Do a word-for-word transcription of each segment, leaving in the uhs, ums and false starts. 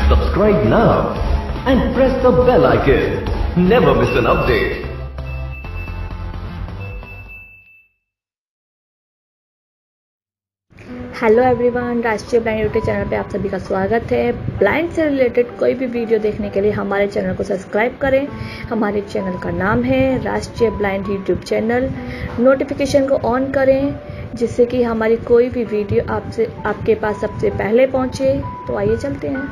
Subscribe now and press the bell icon. Never miss an update. Hello everyone, Rashtriya blind YouTube channel पे आप सभी का स्वागत है। ब्लाइंड से रिलेटेड कोई भी वीडियो देखने के लिए हमारे चैनल को सब्सक्राइब करें। हमारे चैनल का नाम है Rashtriya blind YouTube channel. Notification को ऑन करें जिससे कि हमारी कोई भी वीडियो आपसे आपके पास सबसे पहले पहुंचे। तो आइए चलते हैं।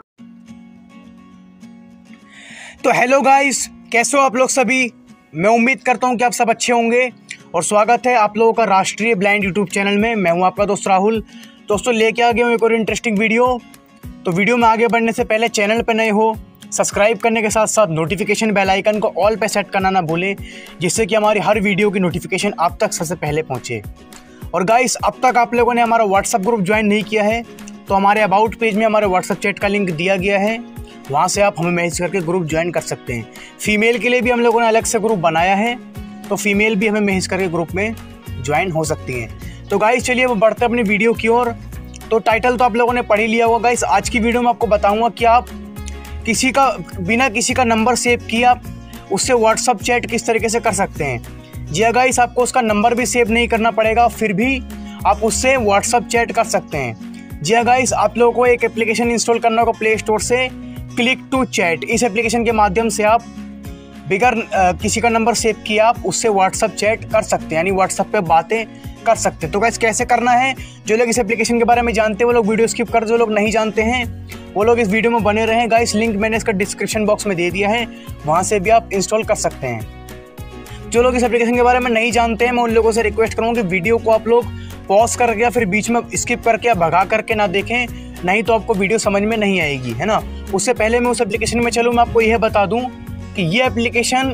तो हेलो गाइस, कैसे हो आप लोग सभी। मैं उम्मीद करता हूं कि आप सब अच्छे होंगे और स्वागत है आप लोगों का राष्ट्रीय ब्लाइंड यूट्यूब चैनल में। मैं हूं आपका दोस्त राहुल। दोस्तों लेके आ गया हूं एक और इंटरेस्टिंग वीडियो। तो वीडियो में आगे बढ़ने से पहले चैनल पर नए हो सब्सक्राइब करने के साथ साथ नोटिफिकेशन बेल आइकन को ऑल पे सेट करना ना भूलें, जिससे कि हमारी हर वीडियो की नोटिफिकेशन आप तक सबसे पहले पहुंचे। और गाइस, अब तक आप लोगों ने हमारा व्हाट्सअप ग्रुप ज्वाइन नहीं किया है तो हमारे अबाउट पेज में हमारे व्हाट्सअप चैट का लिंक दिया गया है, वहाँ से आप हमें मैसेज करके ग्रुप ज्वाइन कर सकते हैं। फीमेल के लिए भी हम लोगों ने अलग से ग्रुप बनाया है, तो फीमेल भी हमें मैसेज करके ग्रुप में ज्वाइन हो सकती हैं। तो गाइस चलिए वो बढ़ते हैं अपनी वीडियो की ओर। तो टाइटल तो आप लोगों ने पढ़ ही लिया होगा। गाइस आज की वीडियो में आपको बताऊंगा कि आप किसी का बिना किसी का नंबर सेव किए आप उससे व्हाट्सअप चैट किस तरीके से कर सकते हैं। जी हाँ गाइस, आपको उसका नंबर भी सेव नहीं करना पड़ेगा, फिर भी आप उससे व्हाट्सअप चैट कर सकते हैं। जी हाँ गाइस, आप लोगों को एक एप्लीकेशन इंस्टॉल करना होगा प्ले स्टोर से, क्लिक टू चैट। इस एप्लीकेशन के माध्यम से आप बिगर किसी का नंबर सेव किए आप उससे व्हाट्सअप चैट कर सकते हैं, यानी व्हाट्सअप पे बातें कर सकते हैं। तो गाइस कैसे करना है, जो लोग इस एप्लीकेशन के बारे में जानते हैं वो लोग वीडियो स्किप कर, जो लोग नहीं जानते हैं वो लोग इस वीडियो में बने रहें। गाइस लिंक मैंने इसका डिस्क्रिप्शन बॉक्स में दे दिया है, वहाँ से भी आप इंस्टॉल कर सकते हैं। जो लोग इस एप्लीकेशन के बारे में नहीं जानते हैं मैं उन लोगों से रिक्वेस्ट करूँगा कि वीडियो को आप लोग पॉज करके या फिर बीच में स्किप करके या भगा करके ना देखें, नहीं तो आपको वीडियो समझ में नहीं आएगी, है ना। उससे पहले मैं उस एप्लीकेशन में चलूँ, मैं आपको यह बता दूँ कि ये एप्लीकेशन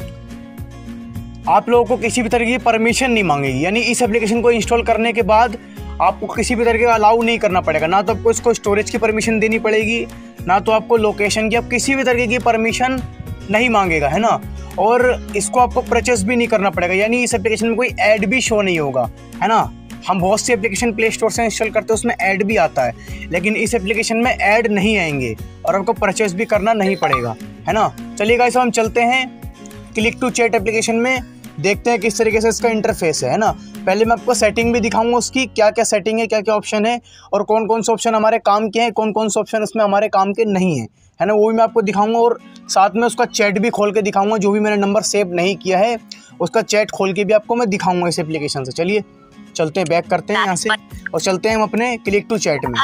आप लोगों को किसी भी तरह की परमिशन नहीं मांगेगी, यानी इस एप्लीकेशन को इंस्टॉल करने के बाद आपको किसी भी तरह का अलाउ नहीं करना पड़ेगा। ना तो आपको इसको स्टोरेज की परमिशन देनी पड़ेगी, ना तो आपको लोकेशन की, आप किसी भी तरीके की परमिशन नहीं मांगेगा, है ना। और इसको आपको परचेस भी नहीं करना पड़ेगा, यानी इस एप्लीकेशन में कोई ऐड भी शो नहीं होगा, है ना। हम बहुत सी एप्लीकेशन प्ले स्टोर से इंस्टॉल करते हैं उसमें ऐड भी आता है, लेकिन इस एप्लीकेशन में ऐड नहीं आएंगे और आपको परचेस भी करना नहीं पड़ेगा, है ना। चलिए गाइस हम चलते हैं क्लिक टू चैट एप्लीकेशन में, देखते हैं किस तरीके से इसका इंटरफेस है, है ना। पहले मैं आपको सेटिंग भी दिखाऊंगा उसकी, क्या क्या सेटिंग है, क्या क्या ऑप्शन है और कौन कौन से ऑप्शन हमारे काम के हैं, कौन कौन से ऑप्शन उसमें हमारे काम के नहीं है, है ना। वो भी मैं आपको दिखाऊंगा और साथ में उसका चैट भी खोल के दिखाऊंगा। जो भी मैंने नंबर सेव नहीं किया है उसका चैट खोल के भी आपको मैं दिखाऊंगा इस एप्लीकेशन से। चलिए चलते हैं, बैक करते हैं यहाँ से और चलते हैं हम अपने क्लिक टू चैट में।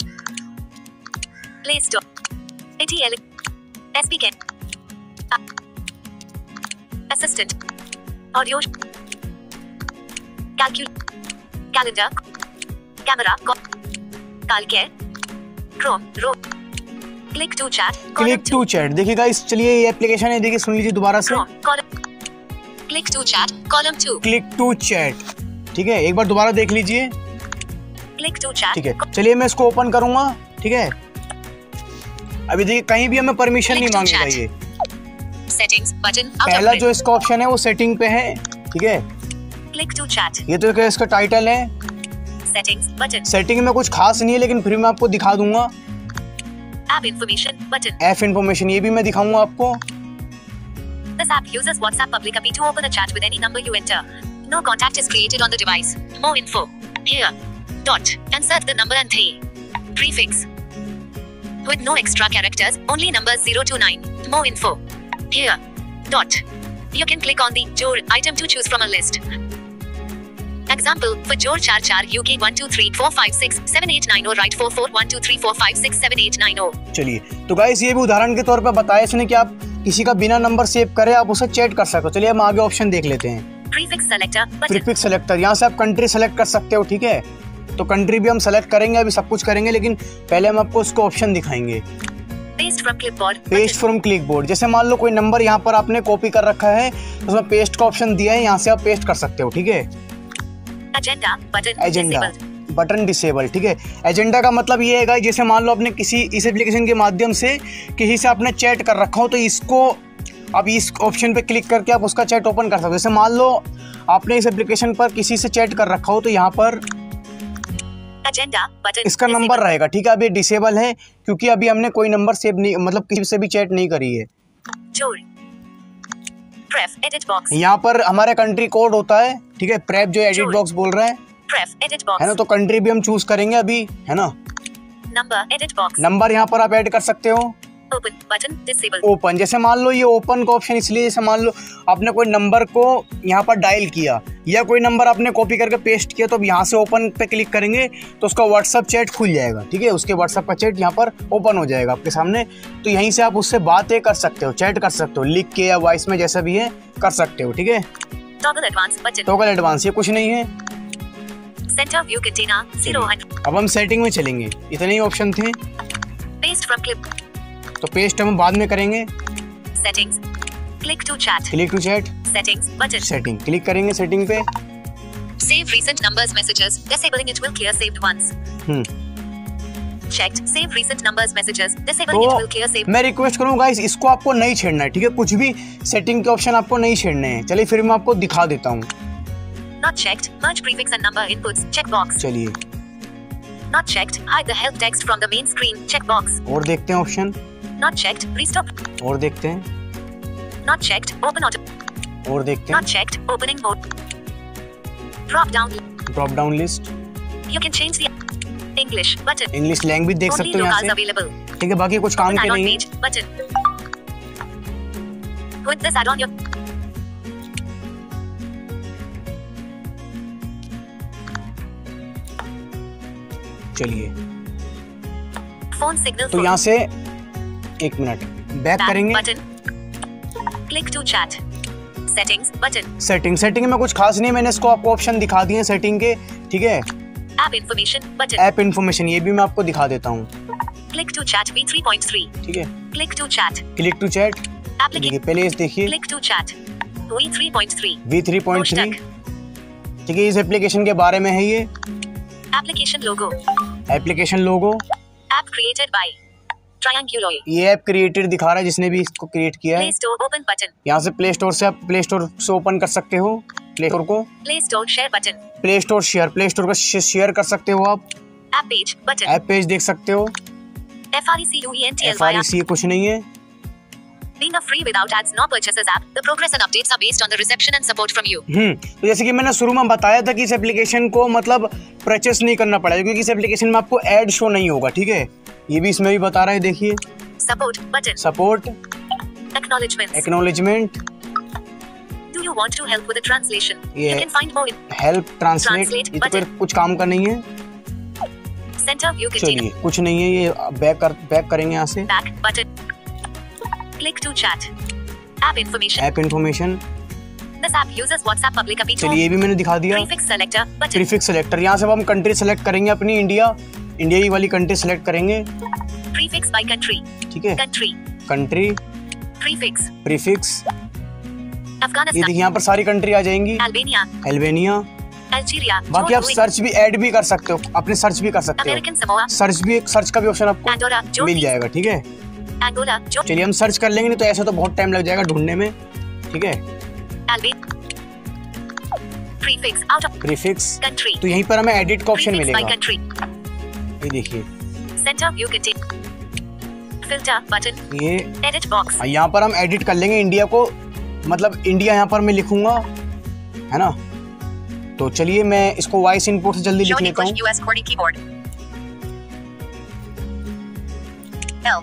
Assistant, audio, calcul, calendar, camera, calcare, Chrome, ro, click to chat, click to chat. देखिए गाइस, चलिए ये एप्लीकेशन है, देखिए सुन लीजिए दोबारा से। Click to chat, column two, click to chat, ठीक है, एक बार दोबारा देख लीजिए। क्लिक टू चैट, ठीक है, चलिए मैं इसको ओपन करूंगा, ठीक है। अभी देखिए कहीं भी हमें परमिशन नहीं मांगेगा। ये सेटिंग्स बटन, पहला जो इसका ऑप्शन है वो सेटिंग पे है, ठीक है। क्लिक टू चैट, ये तो क्या इसका टाइटल है। सेटिंग्स बटन, सेटिंग में कुछ खास नहीं है लेकिन फिर मैं आपको दिखा दूंगा। App information button, app information ये भी मैं दिखाऊंगा आपको। This app uses WhatsApp public A P I to open a chat with any number you enter. No contact is created on the device. More info. Here. Dot. Insert the number and three. Prefix. With no extra characters, only numbers zero to nine. More info. Here. Dot. You can click on the Jor item to choose from a list. Example, for Jor char char U K one two three four five six seven eight nine zero write four four one two three four five six seven eight nine zero. चलिए, तो guys ये भी उदाहरण के तौर पर बताया इसने कि आप किसी का बिना नंबर सेव करें आप उसे चैट कर सको। चलिए हम आगे ऑप्शन देख लेते हैं। Prefix selector button. Prefix selector, यहाँ से आप कंट्री सेलेक्ट कर सकते हो, ठीक है। तो कंट्री भी हम सेलेक्ट करेंगे, अभी सब कुछ करेंगे, लेकिन पहले हम आपको उसको ऑप्शन दिखाएंगे। Paste from clipboard. Paste from clipboard, जैसे मान लो कोई नंबर यहाँ पर आपने कॉपी कर रखा है तो उसमें पेस्ट का ऑप्शन दिया है, यहाँ से आप पेस्ट कर सकते हो, ठीक है। Agenda button. Agenda Disabled. Button disable, ठीक है। एजेंडा का मतलब ये है जैसे मान लो आपने किसी इस एप्लीकेशन के माध्यम से किसी से आपने चैट कर रखा हो तो इसको अब इस ऑप्शन पे क्लिक करके आप उसका चैट ओपन कर सकते हो। जैसे मान लो आपने इस एप्लीकेशन पर किसी से चैट कर रखा हो तो यहाँ पर Agenda button. इसका Disable. नंबर रहेगा, ठीक है। अब ये डिसेबल है क्योंकि अभी हमने कोई नंबर सेव नहीं, मतलब किसी से भी चैट नहीं करी है। जोड़। Pref edit box. यहाँ पर हमारा कंट्री कोड होता है, ठीक है। प्रेप जो एडिट जोड़। बॉक्स बोल रहा है, Pref edit box. है ना, तो कंट्री भी हम चूज करेंगे अभी, है ना। Number edit box. नंबर यहाँ पर आप ऐड कर सकते हो। Open button disabled. ओपन, जैसे मान लो ये ओपन का ऑप्शन इसलिए, जैसे मान लो आपने कोई नंबर को यहाँ पर डायल किया या कोई नंबर आपने कॉपी करके पेस्ट किया, तो अब यहाँ से ओपन पे क्लिक करेंगे तो उसका व्हाट्सअप चैट खुल जाएगा, ठीक है। उसके व्हाट्सअप का चैट यहाँ पर ओपन हो जाएगा आपके सामने। तो यहीं से आप उससे बातें कर सकते हो, चैट कर सकते हो, लिख के या वॉइस में, जैसा भी है कर सकते हो, ठीक है। Toggle advance button. Toggle advance, ये कुछ नहीं है। Center view container zero hundred. अब हम सेटिंग में चलेंगे, इतने ही ऑप्शन थे। Paste from clip. तो पेस्ट हम बाद में करेंगे। Settings. Click to chat. Click to chat, Settings button. Setting click करेंगे, सेटिंग पे। Save recent numbers messages. Disabling it will clear saved ones. Hmm Checked. Save recent numbers messages. Disabling it will clear तो saved. मैं request करूँ guys, इसको आपको नहीं छेड़ना है, ठीक है। कुछ भी सेटिंग के ऑप्शन आपको नहीं छेड़ने हैं। चलिए फिर मैं आपको दिखा देता हूँ। Not checked. Merge prefix and number inputs. Checkbox. चलिए Not checked. Hide the help text from the main screen. Checkbox. और देखते हैं ऑप्शन, Not checked. Restop. और देखते हैं, Not checked. Open auto. और देखते Not हैं। checked. Opening mode. Drop down. Drop down list, You can change the English button. English language देख Only सकते हो यहाँ locals से, available. ठीक है। बाकी कुछ काम Open के add-on नहीं है। page button. Put this add-on your चलिए phone signal. तो full. यहाँ से एक मिनट बैक Back करेंगे। button. Click to chat. Settings button. Setting, setting में कुछ खास नहीं है, मैंने इसको आपको ऑप्शन दिखा दिए सेटिंग के, ठीक है। App information button. App information, ये भी मैं आपको दिखा देता हूँ, Click to chat v three point three. ठीक है। Click to chat. Click to chat, Application. देखिए पहले इस देखिए Click to chat. v three point three. V three point three, Push ठीक है। इस एप्लीकेशन के बारे में है ये। Application logo. Application logo, App created by Trianguloid. ये ऐप क्रिएटेड दिखा रहा है जिसने भी इसको क्रिएट किया है। Play Store open button. यहाँ से प्ले स्टोर से आप प्ले स्टोर से ओपन कर सकते हो प्ले स्टोर को। Play Store share button. Play store share, play store का शेयर कर सकते हो आप। App page button. App page देख सकते हो। FRECUENTLY. F R E C कुछ नहीं है। Being a free without ads no purchases app, the progress and updates are based on the reception and support from you. हम्म तो जैसे कि मैंने शुरू में बताया था कि इस एप्लीकेशन को मतलब परचेस नहीं करना पड़ेगा क्योंकि इस एप्लीकेशन में आपको ऐड शो नहीं होगा, ठीक है। ये भी इसमें भी बता रहा है, देखिए। Support button. Support, Acknowledgements. Acknowledgement, Do you want to help with the translation? Yeah. You can find more in help, translate, Translate ये तो फिर button. कुछ काम का नहीं है। center view container. चलिए कुछ नहीं है, ये बैक कर बैक करेंगे यहाँ से। Back button. Click to chat. App information. App information, This app uses WhatsApp public A P I. चलिए ये भी मैंने दिखा दिया। Prefix selector button. Prefix selector, यहाँ से अब हम कंट्री सेलेक्ट करेंगे अपनी, इंडिया, इंडिया ही वाली कंट्री सेलेक्ट करेंगे, Prefix by country. ठीक है। Country. Country, Prefix. प्रीफिक्स, ये Afghanistan. देखिए यहाँ पर सारी कंट्री आ जाएंगी। Albania. Albania, Algeria. बाकी आप Jordan. सर्च भी ऐड भी कर सकते हो, अपने सर्च भी कर सकते हो। American Samoa. सर्च भी, सर्च का भी ऑप्शन आपको Andorra. Jordan. मिल जाएगा, ठीक है। Angola. Jordan. चलिए हम सर्च कर लेंगे, नहीं तो ऐसा तो बहुत टाइम लग जाएगा ढूंढने में, ठीक है। Albania. Prefix out of prefix, country. तो यहीं पर हमें एडिट का ऑप्शन Prefix by मिलेगा, country. ये देखिए। Center view contain. Filter button. ये Edit box. यहाँ पर हम एडिट कर लेंगे इंडिया को, मतलब इंडिया यहाँ पर मैं लिखूंगा, है ना। तो चलिए मैं इसको वॉइस इनपुट से जल्दी लिख Show लेता English हूँ। U S QWERTY keyboard. L.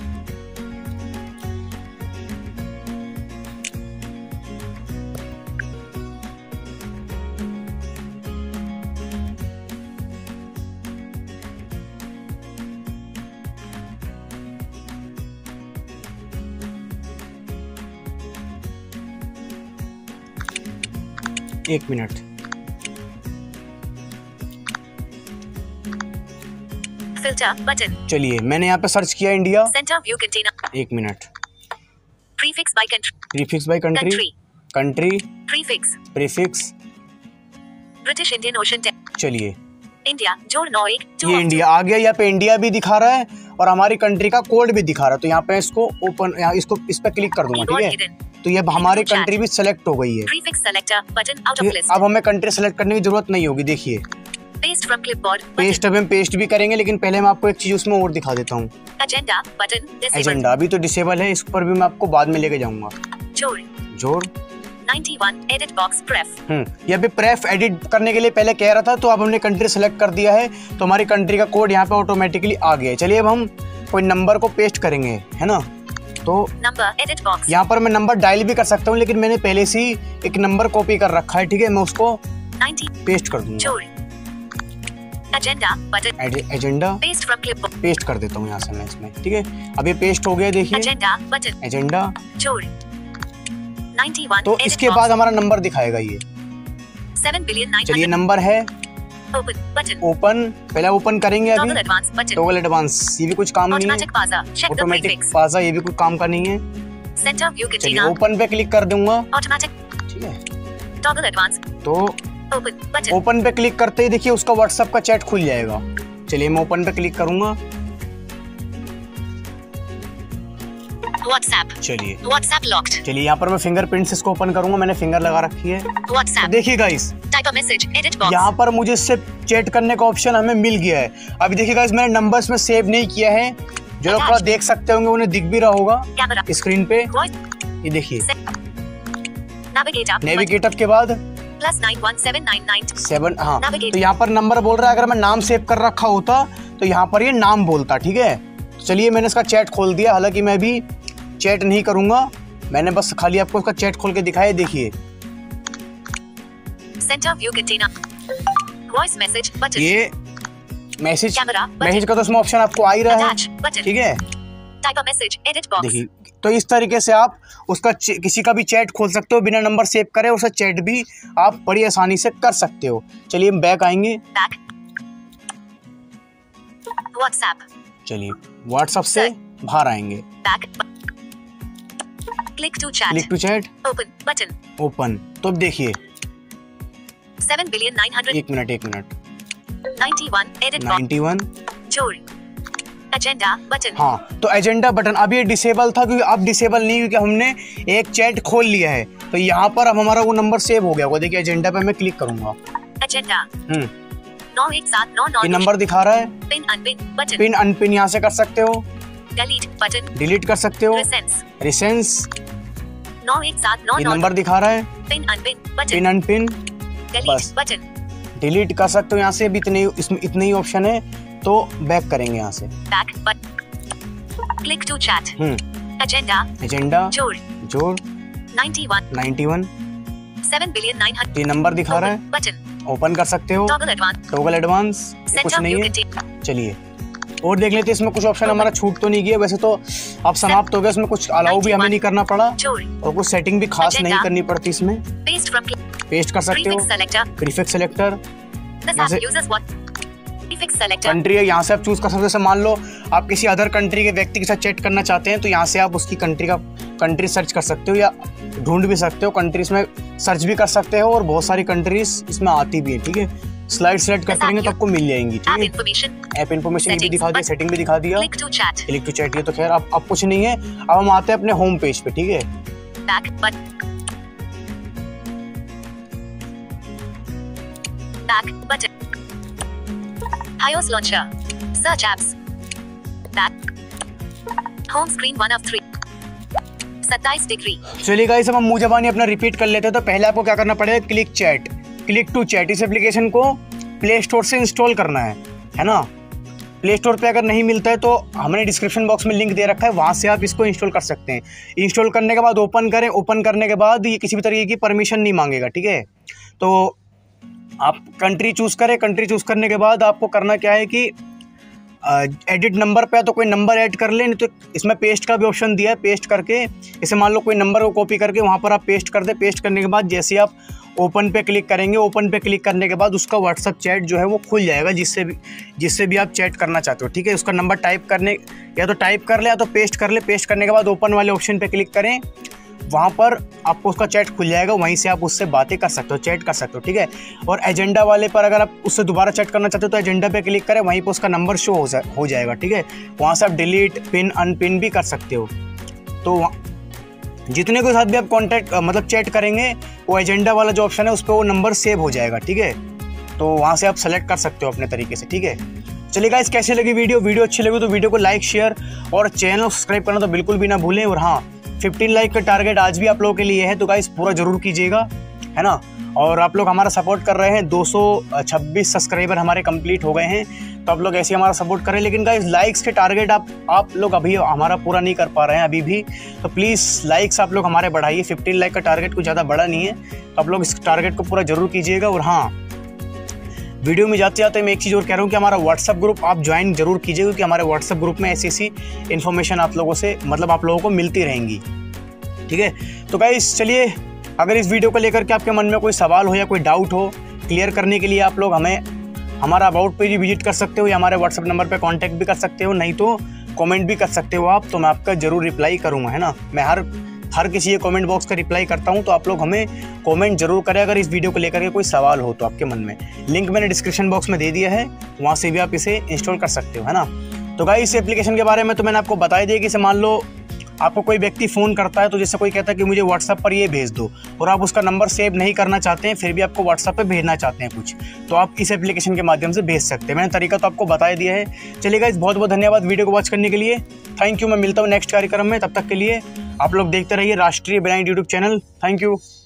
एक मिनट, Filter button. चलिए मैंने यहाँ पे सर्च किया इंडिया, Center view container. एक minute. Prefix by country. Prefix by country, Country. Country, Prefix. Prefix, British Indian Ocean. Te- चलिए India. जोड़ नौ एक. two ये of इंडिया आ गया। यहाँ पे इंडिया भी दिखा रहा है और हमारी कंट्री का कोड भी दिखा रहा है। तो यहाँ पे इसको ओपन, यहाँ इसको इस पे क्लिक कर दूंगा, Keyboard ठीक है। hidden. तो ये अब हमारी कंट्री भी सेलेक्ट हो गई है। Prefix selector button out of ठीक है, list. अब हमें कंट्री सेलेक्ट करने की जरूरत नहीं होगी, देखिए। Paste from clipboard. पेस्ट अब हम पेस्ट भी करेंगे, लेकिन पहले मैं आपको एक चीज उसमें और दिखा देता हूँ। Agenda button. Disabled. एजेंडा अभी तो डिसेबल है, इस पर भी मैं आपको बाद में लेके जाऊंगा। जोड़. जोड़ इक्यानवे edit box pref. हम्म ये अभी प्रेफ एडिट करने के लिए पहले कह रहा था, तो अब हमने कंट्री सेलेक्ट कर दिया है, तो हमारी कंट्री का कोड यहाँ पे ऑटोमेटिकली आ गया है। चलिए अब हम कोई नंबर को पेस्ट करेंगे, है ना। तो नंबर एडिट बॉक्स, यहाँ पर मैं नंबर डायल भी कर सकता हूँ, लेकिन मैंने पहले से ही एक नंबर कॉपी कर रखा है, ठीक है। मैं उसको नब्बे पेस्ट कर दूंगा। जोड़. Agenda button. Agenda paste from clipboard. Paste कर देता हूँ यहाँ से मैं इसमें, ठीक है। अब ये पेस्ट हो गया, देखिए एजेंडा बटन. एजेंडा। जोड़. इक्यानवे तो edit इसके box. बाद हमारा नंबर दिखाएगा ये। सात बिलियन नौ चलिए सौ. नंबर है ओपन बटन. ओपन, पहले ओपन करेंगे अभी। Toggle advance button. Toggle advance ये भी कुछ काम नहीं है। ऑटोमेटिक पाजा. Check the automatic prefix. पाजा ये भी कुछ काम का नहीं है। सेंटर व्यू चलिए कैटेना. ओपन पे क्लिक कर दूंगा, ऑटोमेटिक. ठीक है। Toggle advance. तो ओपन बटन. ओपन पे क्लिक करते ही देखिए उसका व्हाट्सएप का चैट खुल जाएगा। चलिए मैं ओपन पे क्लिक करूंगा। व्हाट्सएप. चलिए व्हाट्सएप लॉक्ड. चलिए यहाँ पर मैं फिंगरप्रिंट से इसको ओपन करूंगा, मैंने फिंगर लगा रखी है। तो व्हाट्सएप. देखिए guys, type a message. Edit box. यहाँ पर मुझे इससे चैट करने का ऑप्शन हमें मिल गया है। अभी देखिए गाइस, मैंने नंबर्स में सेव नहीं किया है, जो लोग थोड़ा देख सकते होंगे उन्हें दिख भी रहा होगा कैमरा. स्क्रीन पे। वॉइस. ये देखिए नेविगेटर. नेविगेटर के बाद plus nine one seven nine nine. Seven, हाँ Navigate. तो यहाँ पर नंबर बोल रहा है। अगर मैं नाम सेव कर रखा होता तो यहाँ पर ये नाम बोलता, ठीक है। चलिए मैंने इसका चैट खोल दिया, हालांकि मैं भी चैट नहीं करूंगा, मैंने बस खाली आपको इसका चैट खोल के दिखाया। देखिए सेंटर व्यू कैटेना. Voice message button. ये मैसेज कैमरा मैसेज का तो उसमें ऑप्शन आपको आ ही रहा है, अटैच बटन. ठीक है। Type a message. Edit box. देखिए तो इस तरीके से आप उसका च- किसी का भी चैट खोल सकते हो बिना नंबर सेव करे, उसका चैट भी आप बड़ी आसानी से कर सकते हो। चलिए हम बैक आएंगे। बैक. व्हाट्सएप. चलिए व्हाट्सएप से बाहर आएंगे। Back. Click to chat. Click to chat. Open button. Open. तो अब देखिए सेवन बिलियन नाइन हंड्रेड. एक मिनट एक minute ninety one. Edit box. इक्यानवे। जोड़. Agenda button. हाँ तो एजेंडा बटन अब ये डिसेबल था, क्योंकि अब डिसेबल नहीं, क्योंकि हमने एक चैट खोल लिया है। तो यहाँ पर अब हमारा वो नंबर सेव हो गया होगा। देखिए एजेंडा पे मैं क्लिक करूंगा। एजेंडा. हम्म नौ एक सात नौ नौ. ये नंबर दिखा रहा है। Pin unpin button. Pin unpin यहाँ से कर सकते हो, डिलीट बटन. डिलीट कर सकते हो, रिसेंस. रिसेंस नौ एक सात नौ ये नौ. नंबर दिखा रहा है। Pin unpin pin button. Unpin delete बस। बटन. डिलीट कर सकते हो यहाँ से। अभी इतने इसमें इतने ही ऑप्शन है, तो बैक करेंगे यहाँ से। Back button. Click to chat. हम्म एजेंडा. एजेंडा जोड़. जोड़ नाइन्टी वन. इक्यानवे सेवन बिलियन नाइन हंड्रेड. ये नंबर दिखा रहा है। बटन. ओपन कर सकते हो। Toggle advance. टॉगल एडवांस कुछ सेंटर नहीं व्यू है। कैटेना. चलिए और देख लेते हैं इसमें कुछ ऑप्शन हमारा छूट तो नहीं गया। वैसे तो अब समाप्त हो गया, इसमें कुछ अलाउ भी हमें नहीं करना पड़ा, जोड़. और कुछ सेटिंग भी खास Agenda. नहीं करनी पड़ती इसमें। Paste from. पेस्ट कर सकते हो। Prefix selector. Prefix selector this यहाँ से- app uses what. Prefix selector. Country है, यहाँ से आप चूज कर सकते हो। जैसे मान लो आप किसी अदर कंट्री के व्यक्ति के साथ चैट करना चाहते हैं, तो यहाँ से आप उसकी कंट्री का कंट्री सर्च कर सकते हो, या ढूंढ भी सकते हो। कंट्रीज में सर्च भी कर सकते हो, और बहुत सारी कंट्रीज इसमें आती भी है, ठीक है। स्लाइड सेलेक्ट करते रहेंगे तो आपको मिल जाएंगी, ऐप ठीक है। इंफॉर्मेशन. ऐप इन्फॉर्मेशन भी Settings, दिखा दिया, but- सेटिंग भी दिखा दिया। Click to chat. Click to chat ये तो खैर अब अब कुछ नहीं है। अब हम आते हैं अपने होम पेज पे, ठीक है। Back button. Back button. iOS launcher. Search apps. Back. Home screen one of three. सत्ताईस डिग्री. चलिए गाइस, अब हम मुंह जबानी अपना रिपीट कर लेते हैं। तो पहले आपको क्या करना पड़ेगा, click chat, click to chat. इस एप्लीकेशन को प्ले स्टोर से इंस्टॉल करना है, है ना। प्ले स्टोर पे अगर नहीं मिलता है तो हमने डिस्क्रिप्शन बॉक्स में लिंक दे रखा है, वहाँ से आप इसको इंस्टॉल कर सकते हैं। इंस्टॉल करने के बाद ओपन करें। ओपन करने के बाद ये किसी भी तरीके की परमिशन नहीं मांगेगा, ठीक है। तो आप कंट्री चूज़ करें। कंट्री चूज़ करने के बाद आपको करना क्या है कि एडिट नंबर पे तो कोई नंबर ऐड कर लें, नहीं तो इसमें पेस्ट का भी ऑप्शन दिया है। पेस्ट करके जैसे मान लो कोई नंबर को कॉपी करके वहाँ पर आप पेस्ट कर दें। पेस्ट करने के बाद जैसे आप ओपन पे क्लिक करेंगे, ओपन पे क्लिक करने के बाद उसका व्हाट्सअप चैट जो है वो खुल जाएगा, जिससे भी जिससे भी आप चैट करना चाहते हो, ठीक है। उसका नंबर टाइप करने या तो टाइप कर ले या तो पेस्ट कर ले। पेस्ट करने के बाद ओपन वाले ऑप्शन पे क्लिक करें, वहाँ पर आपको उसका चैट खुल जाएगा, वहीं से आप उससे बातें कर सकते हो, चैट कर सकते हो, ठीक है। और एजेंडा वाले पर अगर आप उससे दोबारा चैट करना चाहते हो तो एजेंडा पे क्लिक करें, वहीं पर उसका नंबर शो हो, हो जाएगा, ठीक है। वहाँ से आप डिलीट, पिन, अनपिन भी कर सकते हो। तो जितने के साथ भी आप कॉन्टैक्ट मतलब चैट करेंगे, वो एजेंडा वाला जो ऑप्शन है उस पर वो नंबर सेव हो जाएगा, ठीक है। तो वहाँ से आप सेलेक्ट कर सकते हो अपने तरीके से, ठीक है। चलिए गाइस, कैसे लगी वीडियो वीडियो अच्छी लगी तो वीडियो को लाइक शेयर और चैनल को सब्सक्राइब करना तो बिल्कुल भी ना भूलें। और हाँ, फिफ्टीन लाइक का टारगेट आज भी आप लोगों के लिए है, तो गाइस पूरा जरूर कीजिएगा, है ना। और आप लोग हमारा सपोर्ट कर रहे हैं, दो सौ छब्बीस सब्सक्राइबर हमारे कंप्लीट हो गए हैं, तो आप लोग ऐसे हमारा सपोर्ट करें। लेकिन गाइस लाइक्स के टारगेट आप आप लोग अभी हमारा पूरा नहीं कर पा रहे हैं अभी भी, तो प्लीज़ लाइक्स आप लोग हमारे बढ़ाइए। फिफ्टीन लाइक का टारगेट कुछ ज़्यादा बड़ा नहीं है, तो आप लोग इस टारगेट को पूरा जरूर कीजिएगा। और हाँ, वीडियो में जाते जाते मैं एक चीज़ और कह रहा हूँ कि हमारा व्हाट्सअप ग्रुप आप ज्वाइन जरूर कीजिए, क्योंकि हमारे व्हाट्सअप ग्रुप में ऐसी ऐसी इन्फॉर्मेशन आप लोगों से मतलब आप लोगों को मिलती रहेंगी, ठीक है। तो गाइस चलिए, अगर इस वीडियो को लेकर के आपके मन में कोई सवाल हो या कोई डाउट हो, क्लियर करने के लिए आप लोग हमें हमारा अबाउट पेज विजिट कर सकते हो या हमारे व्हाट्सअप नंबर पे कांटेक्ट भी कर सकते हो, नहीं तो कमेंट भी कर सकते हो आप, तो मैं आपका ज़रूर रिप्लाई करूँगा, है ना। मैं हर हर किसी के कमेंट बॉक्स का रिप्लाई करता हूँ, तो आप लोग हमें कमेंट जरूर करें अगर इस वीडियो को लेकर के कोई सवाल हो तो आपके मन में। लिंक मैंने डिस्क्रिप्शन बॉक्स में दे दिया है, वहाँ से भी आप इसे इंस्टॉल कर सकते हो, है ना। तो गाइस, इस एप्लीकेशन के बारे में तो मैंने आपको बता ही दिया कि इसे मान लो आपको कोई व्यक्ति फ़ोन करता है, तो जैसे कोई कहता है कि मुझे व्हाट्सएप पर ये भेज दो, और आप उसका नंबर सेव नहीं करना चाहते हैं, फिर भी आपको व्हाट्सएप पे भेजना चाहते हैं कुछ, तो आप इस एप्लीकेशन के माध्यम से भेज सकते हैं। मैंने तरीका तो आपको बता दिया है। चलिए गाइस, बहुत बहुत धन्यवाद वीडियो को वॉच करने के लिए। Thank you. मैं मिलता हूँ नेक्स्ट कार्यक्रम में, तब तक के लिए आप लोग देखते रहिए राष्ट्रीय blind YouTube channel. Thank you.